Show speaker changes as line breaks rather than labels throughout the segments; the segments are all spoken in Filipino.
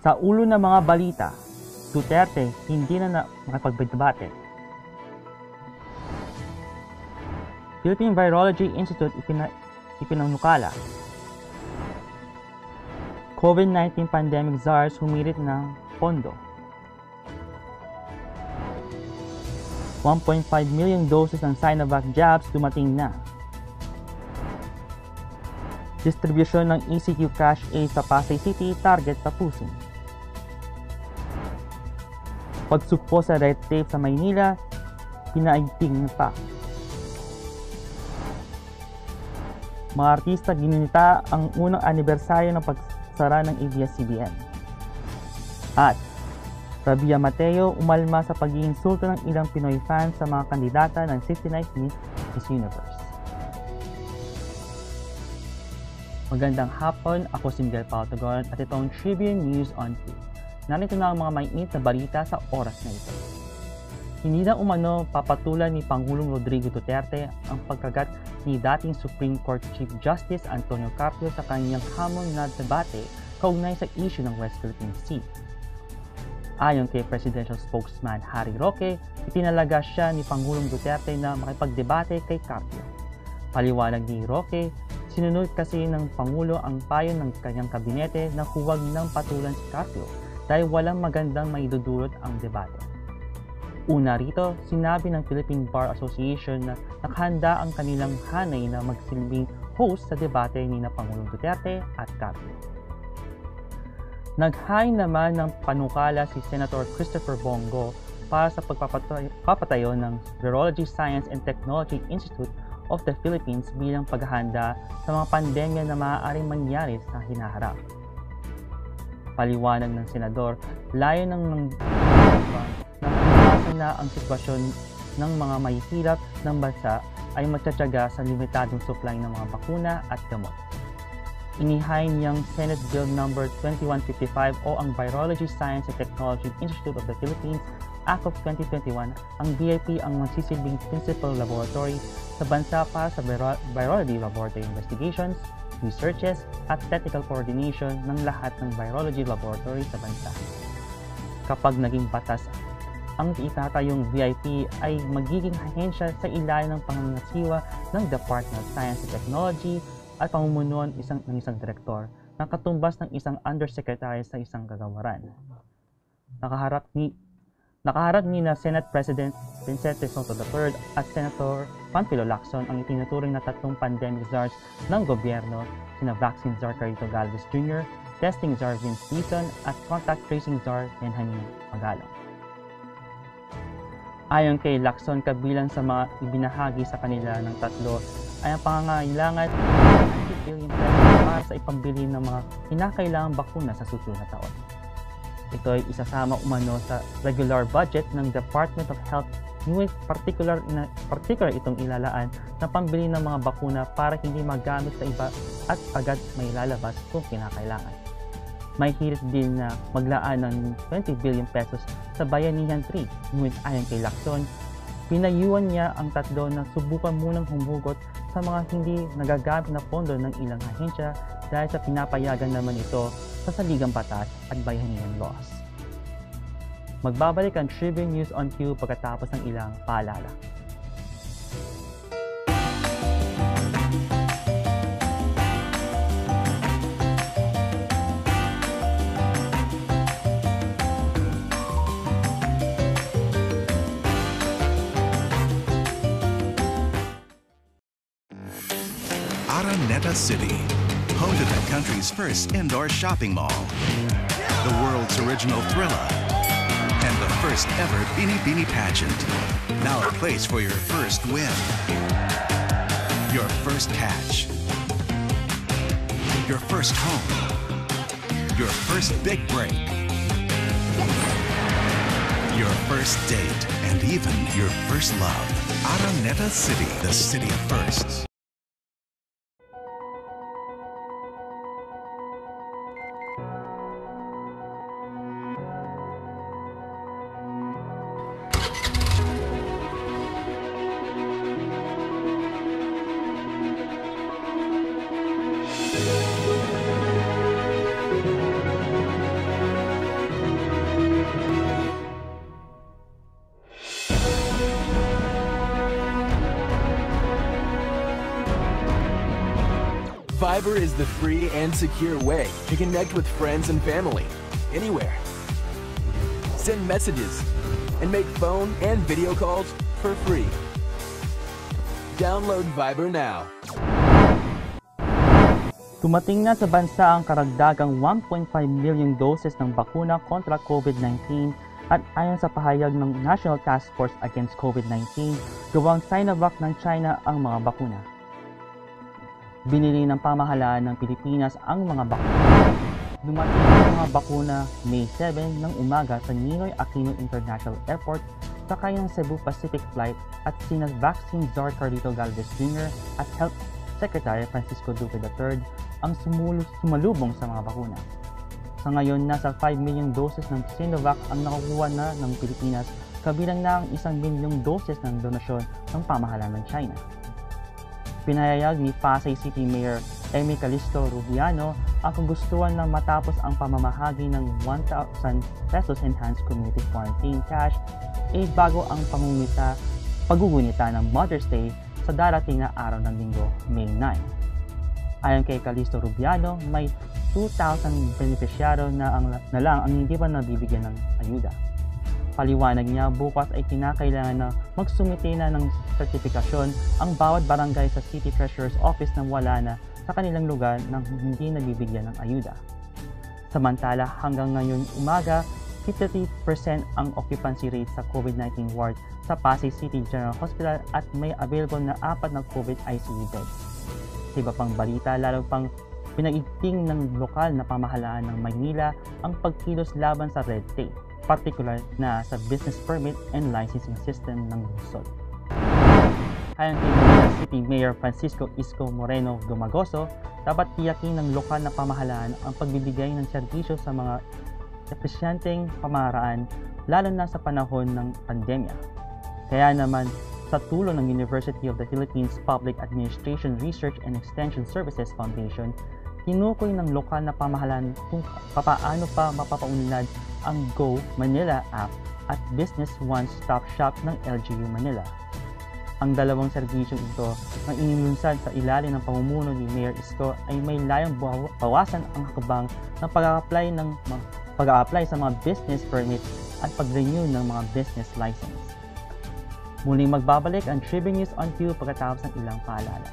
Sa ulo ng mga balita, Duterte hindi na makipagdebate. Philippine Virology Institute ipinanukala. COVID-19 pandemic czars humirit ng pondo. 1.5 million doses ng Sinovac jabs dumating na. Distribusyon ng ECQ Cash A sa Pasay City, target tapusin. Pagsugpo sa red tape sa Maynila, pinaigting pa. Mga artista gininita ang unang anibersaryo ng pagsara ng ABS-CBN. At Rabia Mateo umalma sa pag-iinsulto ng ilang Pinoy fans sa mga kandidata ng 69th Miss Universe. Magandang hapon, ako si Miguel Pautogon at itong Tribune News on 2. Narito na ang mga mainit na balita sa oras na ito. Hindi na umano papatulan ni Pangulong Rodrigo Duterte ang pagkagat ni dating Supreme Court Chief Justice Antonio Carpio sa kanyang hamon na debate kaugnay sa issue ng West Philippine Sea. Ayon kay Presidential Spokesman Harry Roque, itinalaga siya ni Pangulong Duterte na makipagdebate kay Carpio. Paliwanag ni Roque, sinunod kasi ng Pangulo ang payo ng kanyang kabinete na huwag nang patulan si Carpio dahil walang magandang maidudulot ang debate. Una rito, sinabi ng Philippine Bar Association na nakahanda ang kanilang hanay na magsilbing host sa debate ni na Pangulong Duterte at Carpio. Naghain naman ng panukala si Senator Christopher Bongo para sa pagpapatayo ng Virology Science and Technology Institute of the Philippines bilang paghahanda sa mga pandemya na maaaring mangyari sa hinaharap. Paliwanag ng senador, layo ng iwasan na ang sitwasyon ng mga mahihirap ng bansa ay magtsatsaga sa limitadong supply ng mga bakuna at gamot. Inihain niyang Senate Bill No. 2155 o ang Virology Science and Technology Institute of the Philippines Act of 2021, ang VIP ang magsisilbing principal laboratory sa bansa para sa virology laboratory investigations, researches, at technical coordination ng lahat ng virology laboratory sa bansa. Kapag naging batas ang itatayong VIP ay magiging ahensya sa ilalim ng pangangasiwa ng Department of Science and Technology at pamumunuan ng isang direktor na katumbas ng isang undersecretary sa isang kagawaran. Nakaharap ni na Senate President Vicente Sotto III at Senator Panfilo Lacson ang itinuturing na tatlong pandemic czars ng gobyerno, sina Vaccine Czar Carito Galvez Jr., Testing Czar Vince Dizon at Contact Tracing Czar Benjamin Magalong. Ayon kay Lacson, kabilang sa mga ibinahagi sa kanila ng tatlo ay ang pangangailangan ng 90 billion pesos para sa ipambili ng mga kinakailangang bakuna sa susunod na taon. Ito ay isasama umano sa regular budget ng Department of Health, ngunit particular itong ilalaan na pambili ng mga bakuna para hindi magamit sa iba at agad may lalabas kung kinakailangan. May hirit din na maglaan ng 20 billion pesos sa Bayanihan 3, ngunit ayon kay Lacson, pinayuan niya ang tatlo na subukan munang humugot sa mga hindi nagagamit na pondo ng ilang ahensya dahil sa pinapayagan naman ito sa saligang batas at bayanihan laws. Magbabalik ang Tribune News on Q pagkatapos ng ilang paalala.
Araneta City, home to the country's first indoor shopping mall, the world's original Thrilla, and the first ever Bini Bini pageant. Now a place for your first win, your first catch, your first home, your first big break, your first date, and even your first love. Araneta City, the city of firsts.
Viber is the free and secure way to connect with friends and family, anywhere. Send messages and make phone and video calls for free. Download Viber now.
Dumating na sa bansa ang karagdagang 1.5 milyong doses ng bakuna kontra COVID-19 at ayon sa pahayag ng National Task Force Against COVID-19, gawang Sinovac ng China ang mga bakuna. Binili ng pamahalaan ng Pilipinas ang mga bakuna. Dumating ang mga bakuna May 7 ng umaga sa Ninoy Aquino International Airport sakay ng Cebu Pacific Flight at sina Vaccine Czar Carlito Galvez Jr. at Health Secretary Francisco Duque III ang sumalubong sa mga bakuna. Sa ngayon, nasa 5 milyong doses ng Sinovac ang nakukuha na ng Pilipinas, kabilang na ang 1 milyong doses ng donasyon ng pamahalaan ng China. Pinahayag ni Pasay City Mayor Amy Calisto Rubiano ang kagustuhan na matapos ang pamamahagi ng 1,000 pesos enhanced community quarantine cash aid bago ang pagugunita ng Mother's Day sa darating na araw ng Linggo, May 9. Ayon kay Calisto Rubiano, may 2,000 benepisyaro na lang ang hindi pa nabibigyan ng ayuda. Paliwanag niya, bukas ay kinakailangan na magsumite na ng sertifikasyon ang bawat barangay sa City Treasurer's Office nang wala na sa kanilang lugar nang hindi nabibigyan ng ayuda. Samantala, hanggang ngayon umaga, 53% ang occupancy rate sa COVID-19 ward sa Pasay City General Hospital at may available na 4 na COVID ICU beds. Sa iba pang balita, lalo pang pinag-igting ng lokal na pamahalaan ng Maynila ang pagkilos laban sa red tape, partikular na sa business permit and licensing system ng lungsod. Ayon kay Manila City Mayor Francisco Isko Moreno Dumagoso, dapat tiyakin ng lokal na pamahalaan ang pagbibigay ng serbisyo sa mga epesyenteng pamaraan lalo na sa panahon ng pandemya. Kaya naman, sa tulong ng University of the Philippines Public Administration Research and Extension Services Foundation, tinukoy ng lokal na pamahalaan kung paano pa mapapaunlad ang Go Manila app at Business One Stop Shop ng LGU Manila. Ang dalawang serbisyong ito na inilunsad sa ilalim ng pamumuno ni Mayor Isko ay may layong bawasan ang hakbang ng pag-a-apply sa mga business permit at pag-renew ng mga business license. Muling magbabalik ang Tribune News on Q pagkatapos ng ilang paalala.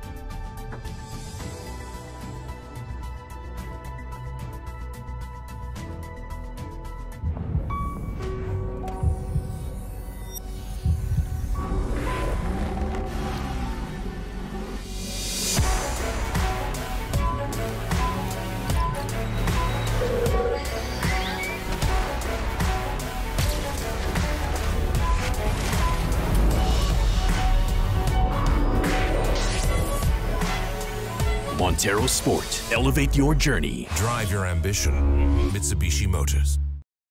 Montero Sport. Elevate your journey.
Drive your ambition. Mitsubishi Motors.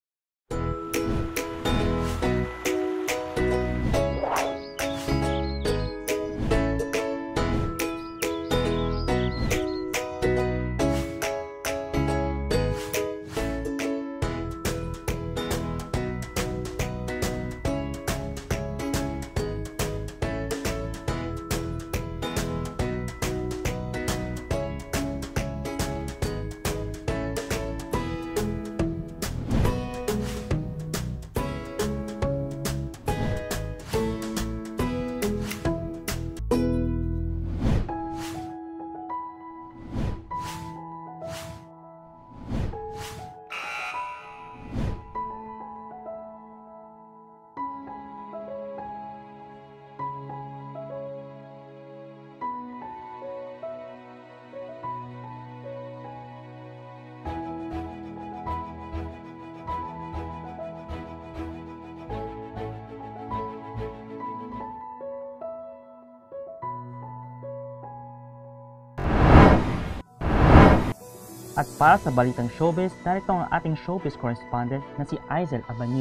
At para sa balitang showbiz, narito ang ating showbiz correspondent na si Aizel Abanilio.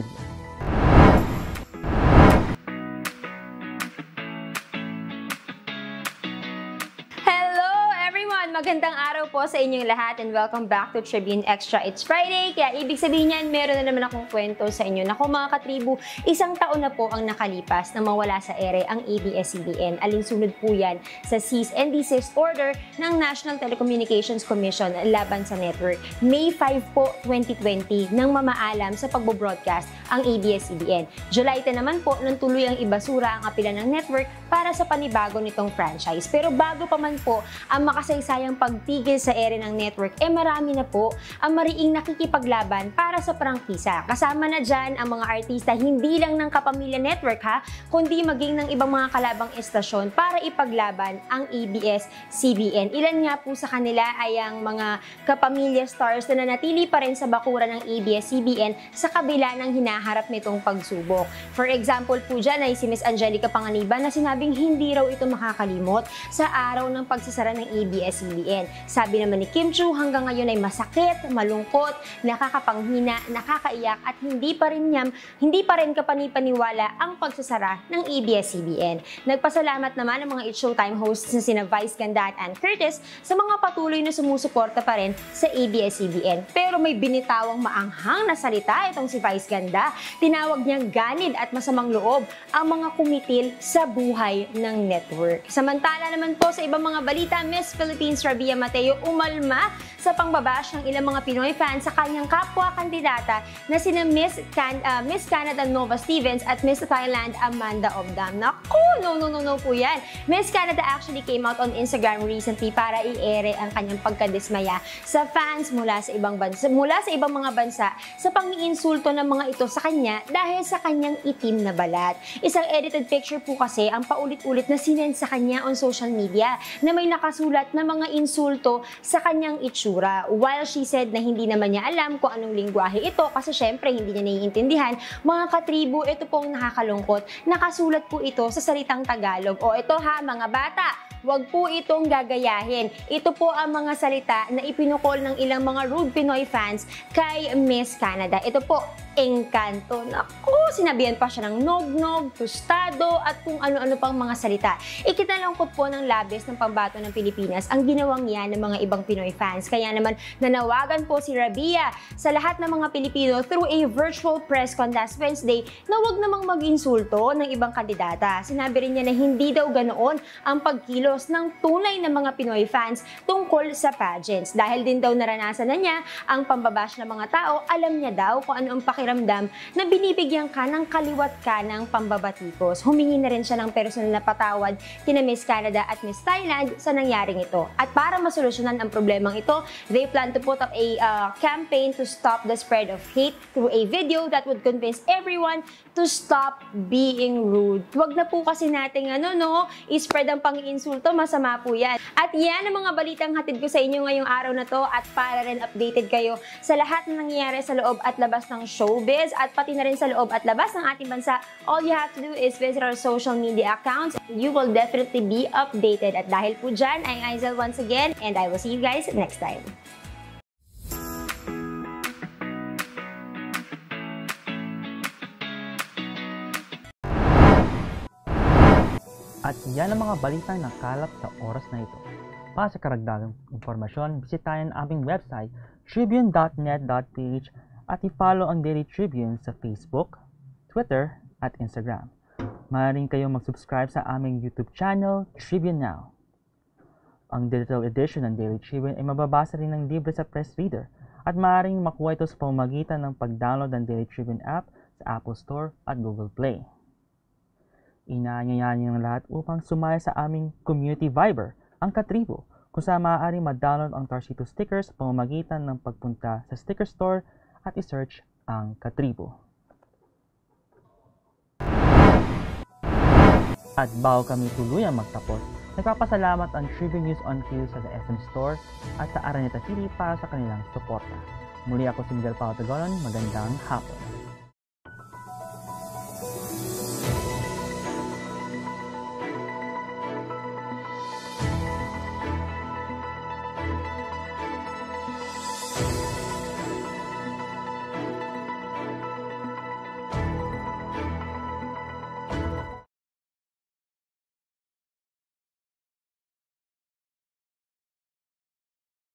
Hello everyone! magandang araw po sa inyong lahat and welcome back to Tribune Extra. It's Friday, kaya ibig sabihin niyan, meron na naman akong kwento sa inyo. Naku mga katribu, 1 taon na po ang nakalipas na mawala sa ere ang ABS-CBN. Alinsunod po yan sa cease and desist order ng National Telecommunications Commission laban sa network. May 5 po, 2020 nang mamaalam sa pagbo-broadcast ang ABS-CBN. July 10 naman po nang tuloy ang ibasura ang apela ng network para sa panibago nitong franchise. Pero bago pa man po ang makasaysayang pagtigil sa ere ng network, marami na po ang mariing nakikipaglaban para sa prangkisa. Kasama na dyan ang mga artista hindi lang ng Kapamilya Network kundi maging ng ibang mga kalabang estasyon para ipaglaban ang ABS-CBN. Ilan nga po sa kanila ay ang mga Kapamilya stars na nanatili pa rin sa bakuran ng ABS-CBN sa kabila ng hinaharap nitong pagsubok. For example po dyan ay si Miss Angelica Panganiban na sinabing hindi raw ito makakalimot sa araw ng pagsasara ng ABS-CBN. Sabi naman ni Kim Chiu, hanggang ngayon ay masakit, malungkot, nakakapanghina, nakakaiyak at hindi pa rin kapanipaniwala ang pagsasara ng ABS-CBN. Nagpasalamat naman ang mga It's Showtime hosts na sina Vice Ganda at Ann Curtis sa mga patuloy na sumusuporta pa rin sa ABS-CBN. Pero may binitawang maanghang na salita itong si Vice Ganda. Tinawag niyang ganid at masamang loob ang mga kumitil sa buhay ng network. Samantala naman po sa ibang mga balita, Miss Philippines Rabia Mateo umalma sa pangbabash ng ilang mga Pinoy fans sa kanyang kapwa-kandidata na sina Miss Canada Nova Stevens at Miss Thailand Amanda Obdam. Naku, no po yan. Miss Canada actually came out on Instagram recently para i-ere ang kanyang pagkadismaya sa fans mula sa ibang mga bansa sa pang-iinsulto ng mga ito sa kanya dahil sa kanyang itim na balat. Isang edited picture po kasi ang paulit-ulit na sinend sa kanya on social media na may nakasulat na mga insulto sa kanyang itsura. While she said na hindi naman niya alam kung anong lingwahe ito kasi syempre hindi niya naiintindihan, mga katribu, ito pong nakakalungkot. Nakasulat po ito sa salitang Tagalog. O ito mga bata, wag po itong gagayahin. Ito po ang mga salita na ipinukol ng ilang mga rude Pinoy fans kay Miss Canada. Ito po, engkanto. Naku, sinabihan pa siya ng nog-nog, tostado, at kung ano-ano pang mga salita. Ikinalangkot po ng labis ng pambato ng Pilipinas ang ginawang yan ng mga ibang Pinoy fans. Kaya naman nanawagan po si Rabia sa lahat ng mga Pilipino through a virtual press con last Wednesday na wag namang mag-insulto ng ibang kandidata. Sinabi rin niya na hindi daw ganoon ang pagkilos ng tunay na mga Pinoy fans tungkol sa pageants. Dahil din daw naranasan na niya ang pambabash ng mga tao, alam niya daw kung ano ang pakiramdam na binibigyan ka ng kaliwat ka ng pambabatikos. Humingi na rin siya ng personal na patawad kina Miss Canada at Miss Thailand sa nangyaring ito. At para masolusyonan ang problemang ito, they plan to put up a campaign to stop the spread of hate through a video that would convince everyone to stop being rude. Huwag na po kasi nating i-spread ang pang-iinsulto, masama po yan. At yan ang mga balitang hatid ko sa inyo ngayong araw na to at para rin updated kayo sa lahat na nangyayari sa loob at labas ng showbiz at pati na rin sa loob at labas ng ating bansa, all you have to do is visit our social media accounts. You will definitely be updated. At dahil po dyan, I'm Aizel once again and I will see you guys next time.
At yan ang mga balitang nakalap sa oras na ito. Para sa karagdagang impormasyon, bisitahin ang aming website tribune.net.ph at i-follow ang Daily Tribune sa Facebook, Twitter at Instagram. Maaaring kayong mag-subscribe sa aming YouTube channel, Tribune Now. Ang digital edition ng Daily Tribune ay mababasa rin ng libre sa Press Reader at maaaring makuha ito sa pamamagitan ng pag-download ng Daily Tribune app sa Apple Store at Google Play. Inaanyayahan niyo ng lahat upang sumaya sa aming community Viber, ang Katribo, kung saan maaaring ma-download ang Tarcito stickers sa pamamagitan ng pagpunta sa sticker store at i-search ang Katribo. At bago kami tuluyang magtapos, nagpapasalamat ang Tribune News on Cue sa The SM Store at sa Araneta City para sa kanilang suporta. Muli ako si Miguel Pautegonon, magandang hapon.